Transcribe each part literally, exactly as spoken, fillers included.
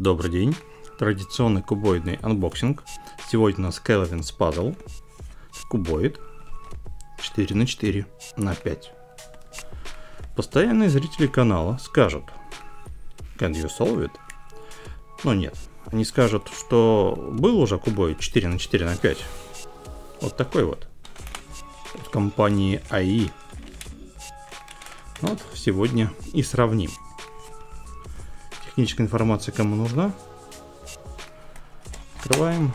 Добрый день, традиционный кубоидный анбоксинг. Сегодня у нас Kelvin's Puzzle, кубоид четыре на четыре на пять. Постоянные зрители канала скажут: Can you solve it? Но нет, они скажут, что был уже кубоид четыре на четыре на пять. Вот такой вот, от компании эй и. Вот сегодня и сравним. Техническая информация кому нужна. Открываем.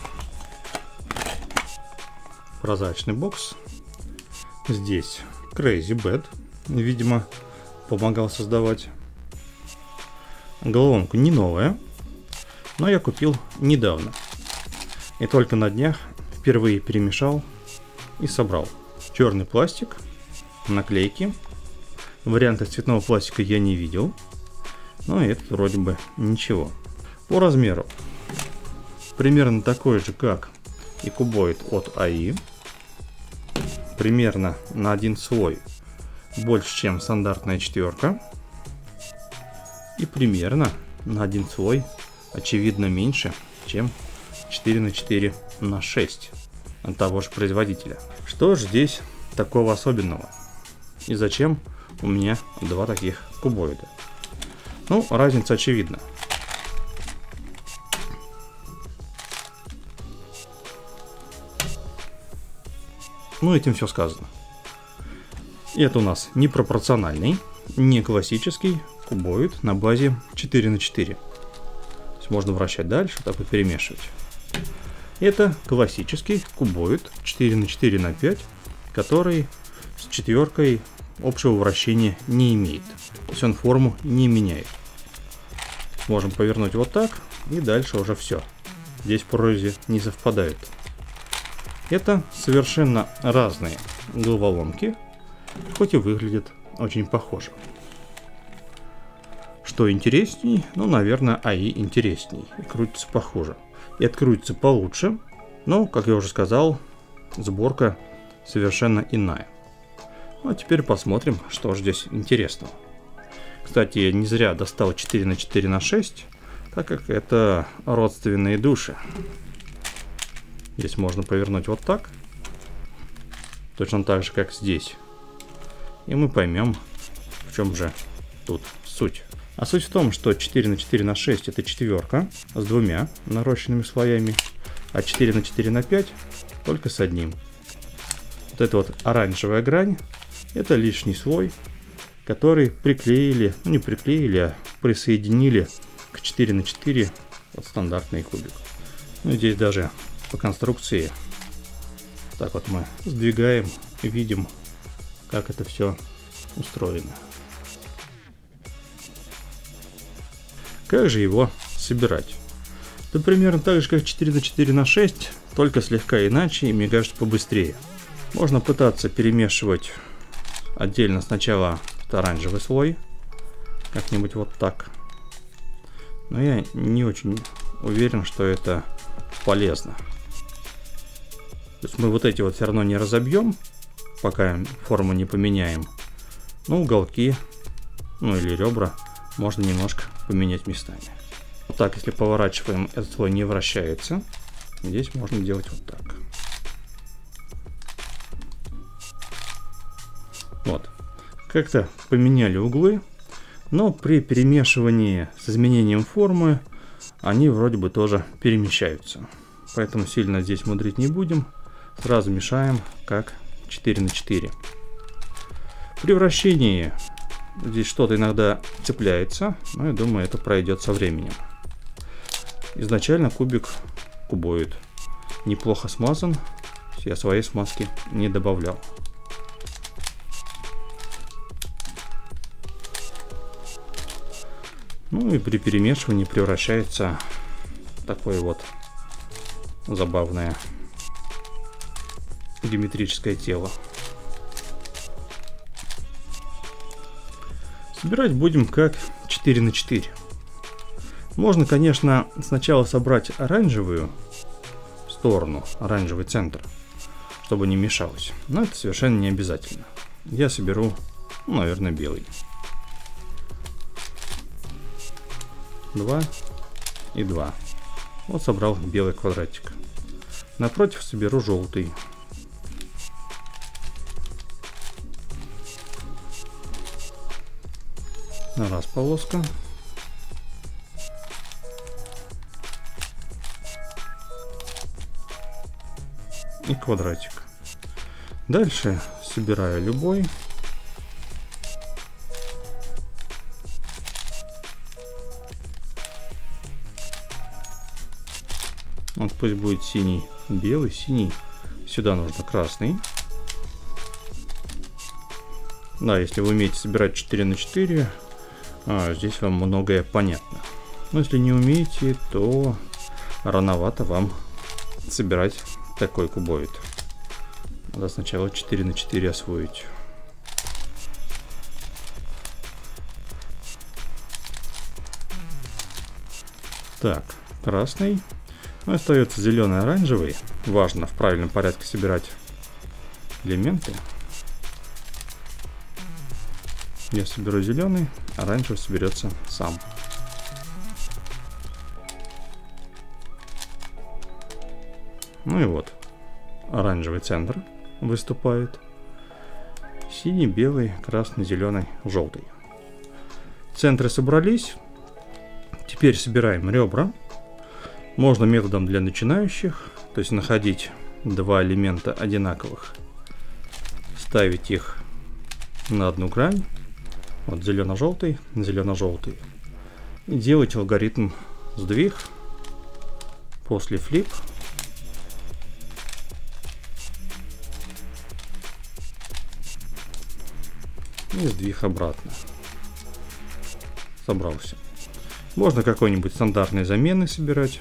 Прозрачный бокс. Здесь Crazy Bad, видимо, помогал создавать. Головоломка не новая, но я купил недавно. И только на днях впервые перемешал и собрал. Черный пластик, наклейки. Варианта цветного пластика я не видел. Но это вроде бы ничего. По размеру примерно такой же, как и кубоид от эй и. Примерно на один слой больше, чем стандартная четверка. И примерно на один слой, очевидно, меньше, чем четыре на четыре на шесть от того же производителя. Что же здесь такого особенного? И зачем у меня два таких кубоида? Ну, разница очевидна. Ну, этим все сказано. Это у нас не пропорциональный, не классический кубоид на базе четыре на четыре. То есть можно вращать дальше, так и перемешивать. Это классический кубоид четыре на четыре на пять, который с четверкой общего вращения не имеет. То есть он форму не меняет. Можем повернуть вот так, и дальше уже все. Здесь прорези не совпадают. Это совершенно разные головоломки, хоть и выглядят очень похоже. Что интересней? Ну, наверное, эй и интересней. И крутится похуже. И открутится получше, но, как я уже сказал, сборка совершенно иная. Ну, а теперь посмотрим, что же здесь интересного. Кстати, я не зря достал четыре на четыре на шесть, так как это родственные души. Здесь можно повернуть вот так, точно так же, как здесь. И мы поймем, в чем же тут суть. А суть в том, что четыре на четыре на шесть это четверка с двумя нарощенными слоями, а четыре на четыре на пять только с одним. Вот эта вот оранжевая грань — это лишний слой, который приклеили, ну не приклеили, а присоединили к четыре на четыре вот стандартный кубик. Ну, здесь даже по конструкции так вот мы сдвигаем и видим, как это все устроено. Как же его собирать? Да примерно так же, как четыре на четыре на шесть, только слегка иначе и, мне кажется, побыстрее. Можно пытаться перемешивать отдельно сначала оранжевый слой, как-нибудь вот так. Но я не очень уверен, что это полезно. То есть мы вот эти вот все равно не разобьем, пока форму не поменяем. Но уголки, ну или ребра, можно немножко поменять местами. Вот так, если поворачиваем, этот слой не вращается. Здесь можно делать вот так. Вот. Как-то поменяли углы, но при перемешивании с изменением формы они вроде бы тоже перемещаются. Поэтому сильно здесь мудрить не будем. Сразу мешаем как четыре на четыре. При вращении здесь что-то иногда цепляется, но я думаю, это пройдет со временем. Изначально кубик кубоид неплохо смазан. Я своей смазки не добавлял. Ну и при перемешивании превращается в такое вот забавное геометрическое тело. Собирать будем как четыре на четыре. Можно, конечно, сначала собрать оранжевую сторону, оранжевый центр, чтобы не мешалось. Но это совершенно не обязательно. Я соберу, ну, наверное, белый. Два, и два. Вот собрал белый квадратик. Напротив соберу желтый. Раз полоска. И квадратик. Дальше собираю любой. Вот пусть будет синий, белый, синий. Сюда нужно красный. Да, если вы умеете собирать четыре на четыре, а, здесь вам многое понятно. Но если не умеете, то рановато вам собирать такой кубоид. Надо сначала четыре на четыре освоить. Так, красный. Ну, остается зеленый, оранжевый. Важно в правильном порядке собирать элементы. Я соберу зеленый, оранжевый соберется сам. Ну и вот, оранжевый центр выступает. Синий, белый, красный, зеленый, желтый. Центры собрались. Теперь собираем ребра. Можно методом для начинающих, то есть находить два элемента одинаковых, ставить их на одну грань, вот зелено-желтый, зелено-желтый, и делать алгоритм сдвиг, после флип, и сдвиг обратно. Собрался. Можно какой-нибудь стандартной замены собирать.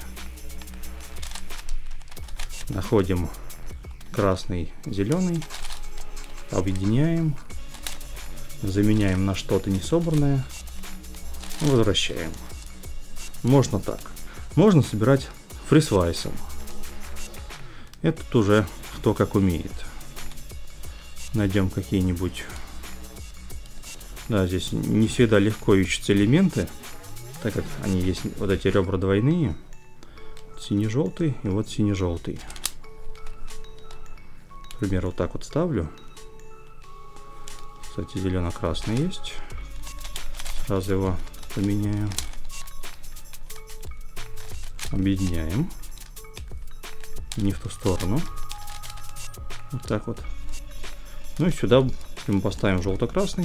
Находим красный, зеленый, объединяем, заменяем на что-то несобранное, возвращаем. Можно так. Можно собирать фрисвайсом. Это уже кто как умеет. Найдем какие-нибудь... Да, здесь не всегда легко ищутся элементы, так как они есть, вот эти ребра двойные. Синий-желтый и вот синий-желтый. Например, вот так вот ставлю. Кстати, зелено-красный есть. Сразу его поменяю. Объединяем. Не в ту сторону. Вот так вот. Ну и сюда, если мы поставим желто-красный,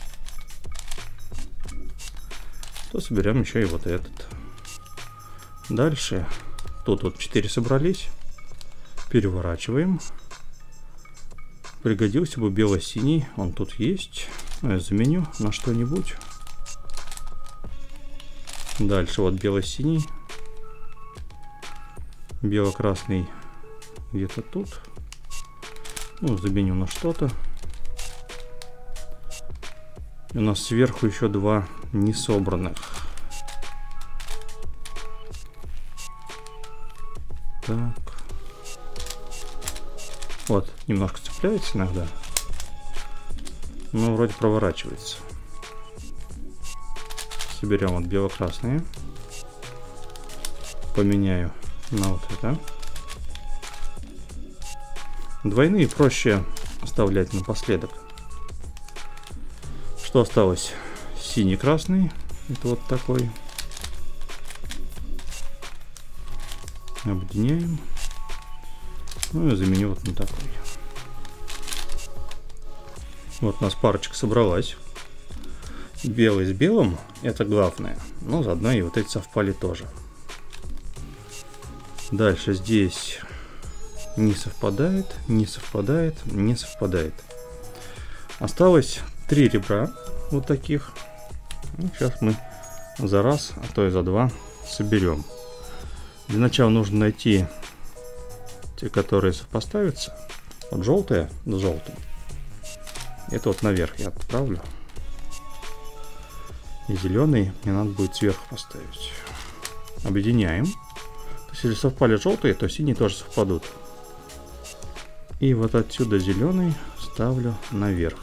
то соберем еще и вот этот. Дальше. Тут вот четыре собрались. Переворачиваем. Пригодился бы бело-синий. Он тут есть. Я заменю на что-нибудь. Дальше вот бело-синий. Бело-красный где-то тут. Ну, заменю на что-то. У нас сверху еще два не собранных. Так. Вот, немножко цепляется иногда. Но вроде проворачивается. Соберем вот бело-красные. Поменяю на вот это. Двойные проще оставлять напоследок. Что осталось? Синий-красный. Это вот такой. Объединяем. Ну и заменю вот на такой. Вот у нас парочка собралась. Белый с белым, это главное. Но заодно и вот эти совпали тоже. Дальше здесь не совпадает, не совпадает, не совпадает. Осталось три ребра вот таких. Ну, сейчас мы за раз, а то и за два соберем. Для начала нужно найти те, которые сопоставятся. Вот желтое с желтым. Это вот наверх я отправлю. И зеленый мне надо будет сверху поставить. Объединяем. То есть, если совпали желтые, то синие тоже совпадут. И вот отсюда зеленый ставлю наверх.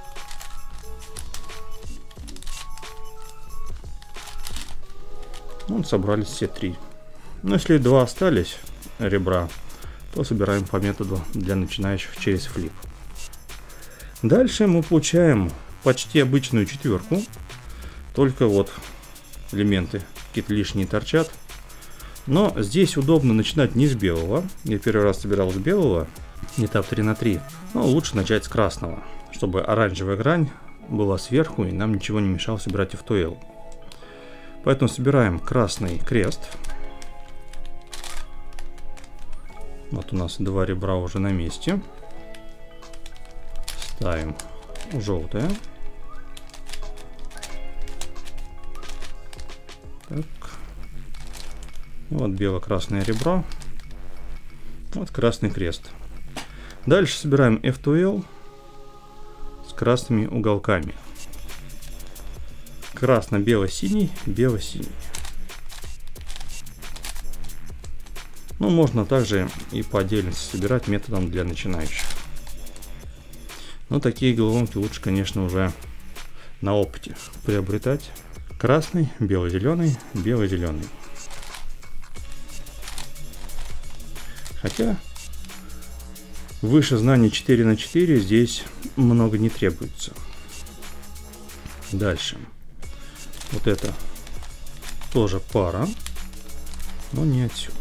Ну, Вот собрались все три. Но если два остались ребра, то собираем по методу для начинающих через флип. Дальше мы получаем почти обычную четверку, только вот элементы какие-то лишние торчат. Но здесь удобно начинать не с белого. Я первый раз собирал с белого, этап три на три. Но лучше начать с красного, чтобы оранжевая грань была сверху и нам ничего не мешало собирать эф два эл. Поэтому собираем красный крест. Вот у нас два ребра уже на месте. Ставим желтое. Так. Вот бело-красное ребро. Вот красный крест. Дальше собираем эф два эл с красными уголками. Красно-бело-синий, бело-синий. Ну, можно также и по отдельности собирать методом для начинающих. Но такие головоломки лучше, конечно, уже на опыте приобретать. Красный, бело-зеленый, бело-зеленый. Хотя выше знаний четыре на четыре здесь много не требуется. Дальше. Вот это тоже пара, но не отсюда.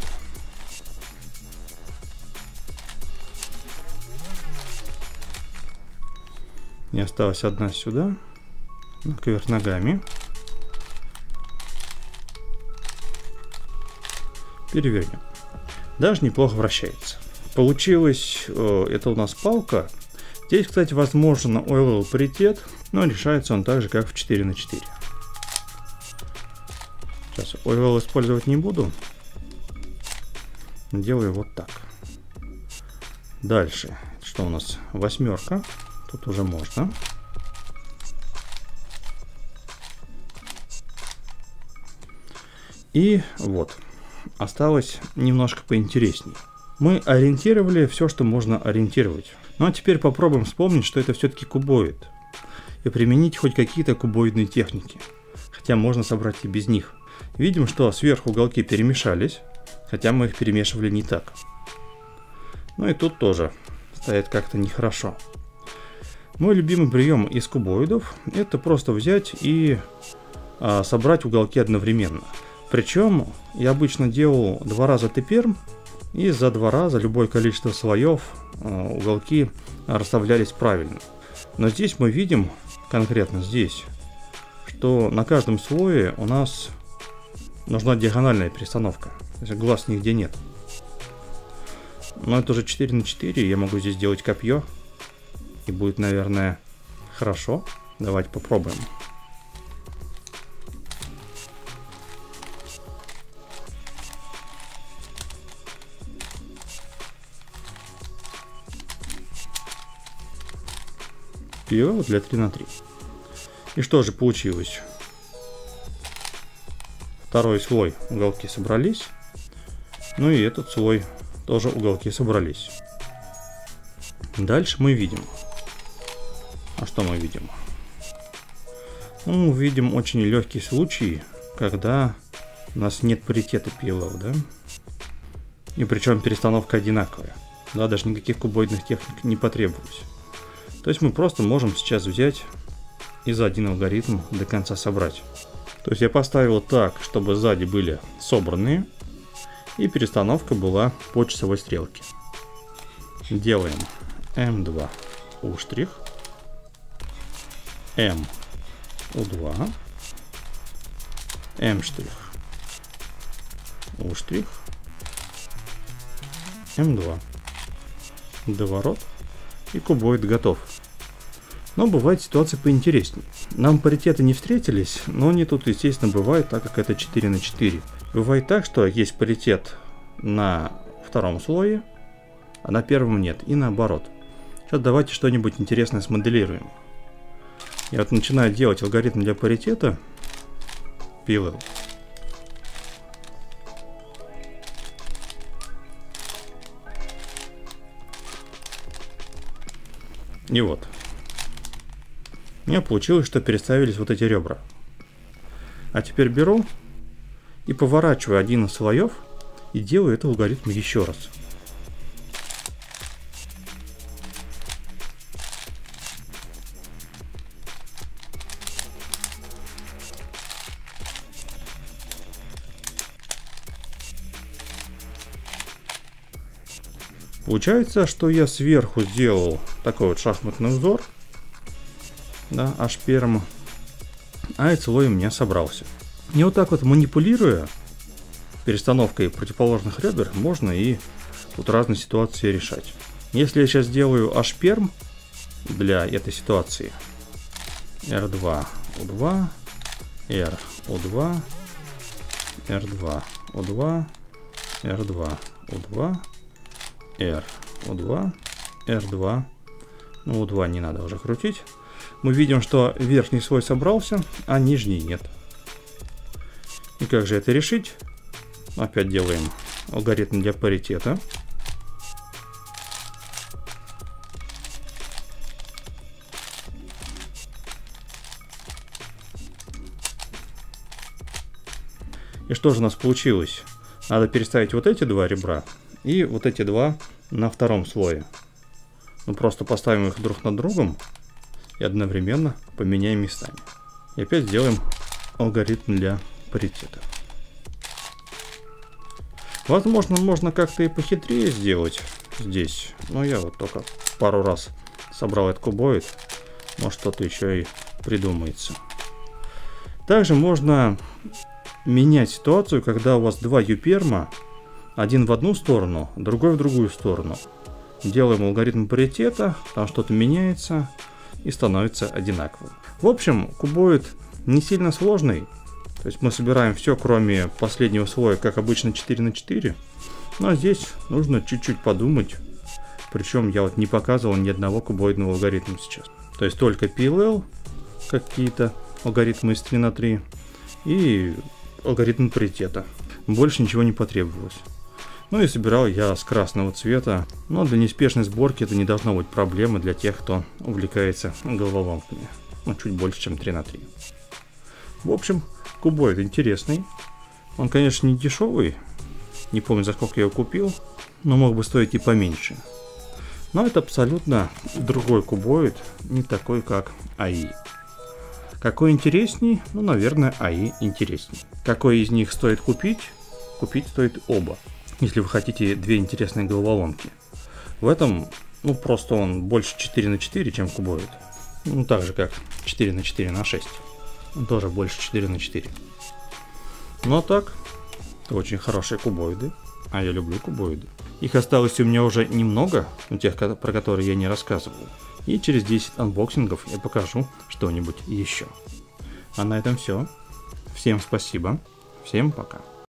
И осталась одна сюда, кверх ногами. Перевернем. Даже неплохо вращается. Получилось, э, это у нас палка. Здесь, кстати, возможно о эл эл паритет, но решается он так же, как в четыре на четыре. Сейчас о эл эл использовать не буду. Делаю вот так. Дальше, что у нас? Восьмерка. Тут уже можно. И вот. Осталось немножко поинтереснее. Мы ориентировали все, что можно ориентировать. Ну а теперь попробуем вспомнить, что это все-таки кубоид. И применить хоть какие-то кубоидные техники. Хотя можно собрать и без них. Видим, что сверху уголки перемешались. Хотя мы их перемешивали не так. Ну и тут тоже стоит как-то нехорошо. Мой любимый прием из кубоидов — это просто взять и а, собрать уголки одновременно. Причем я обычно делал два раза Т-перм, и за два раза любое количество слоев а, уголки расставлялись правильно. Но здесь мы видим, конкретно здесь, что на каждом слое у нас нужна диагональная перестановка. То есть глаз нигде нет. Но это уже четыре на четыре, я могу здесь делать копье. И будет, наверное, хорошо. Давайте попробуем. Пиво для три на три. И что же получилось? Второй слой уголки собрались. Ну и этот слой тоже уголки собрались. Дальше мы видим. А что мы видим? Ну, мы видим очень легкий случай, когда у нас нет паритета пи эл эл, да? И причем перестановка одинаковая. Да, даже никаких кубоидных техник не потребовалось. То есть мы просто можем сейчас взять и за один алгоритм до конца собрать. То есть я поставил так, чтобы сзади были собранные, и перестановка была по часовой стрелке. Делаем эм два у штрих, М у два, М штрих у штрих, эм два, доворот, и кубоид готов. Но бывает ситуация поинтереснее. Нам паритеты не встретились, но они тут, естественно, бывают, так как это четыре на четыре. Бывает так, что есть паритет на втором слое, а на первом нет, и наоборот. Сейчас давайте что-нибудь интересное смоделируем. Я вот начинаю делать алгоритм для паритета пи эл эл. И вот. У меня получилось, что переставились вот эти ребра. А теперь беру и поворачиваю один из слоев и делаю этот алгоритм еще раз. Получается, что я сверху сделал такой вот шахматный узор, да, H-пером, а этот слой у меня собрался. И вот так вот манипулируя перестановкой противоположных ребер, можно и тут разные ситуации решать. Если я сейчас сделаю H-перм для этой ситуации, эр два, у два, R, у два, эр два, у два, эр два, у два, R, у два, эр два, ну у два не надо уже крутить. Мы видим, что верхний слой собрался, а нижний нет. И как же это решить? Опять делаем алгоритм для паритета. И что же у нас получилось? Надо переставить вот эти два ребра и вот эти два на втором слое. Мы просто поставим их друг над другом и одновременно поменяем местами. И опять сделаем алгоритм для паритета. Возможно, можно как-то и похитрее сделать здесь. Но я вот только пару раз собрал этот кубоид. Может, что-то еще и придумается. Также можно менять ситуацию, когда у вас два юперма, один в одну сторону, другой в другую сторону. Делаем алгоритм паритета, там что-то меняется и становится одинаковым. В общем, кубоид не сильно сложный. То есть мы собираем все, кроме последнего слоя, как обычно, четыре на четыре. Но здесь нужно чуть-чуть подумать. Причем я вот не показывал ни одного кубоидного алгоритма сейчас. То есть только пи эл эл, какие-то алгоритмы из три на три и алгоритм паритета. Больше ничего не потребовалось. Ну и собирал я с красного цвета. Но для неспешной сборки это не должно быть проблемой для тех, кто увлекается головоломками. Ну, чуть больше, чем три на три. В общем, кубоид интересный. Он, конечно, не дешевый. Не помню, за сколько я его купил. Но мог бы стоить и поменьше. Но это абсолютно другой кубоид. Не такой, как эй ай. Какой интересней? Ну, наверное, эй ай интересней. Какой из них стоит купить? Купить стоит оба. Если вы хотите две интересные головоломки. В этом, ну, просто он больше четыре на четыре, чем кубоид. Ну, так же, как четыре на четыре на шесть. Он тоже больше четыре на четыре. Ну, а так, очень хорошие кубоиды. А я люблю кубоиды. Их осталось у меня уже немного, у тех, про которые я не рассказывал. И через десять анбоксингов я покажу что-нибудь еще. А на этом все. Всем спасибо. Всем пока.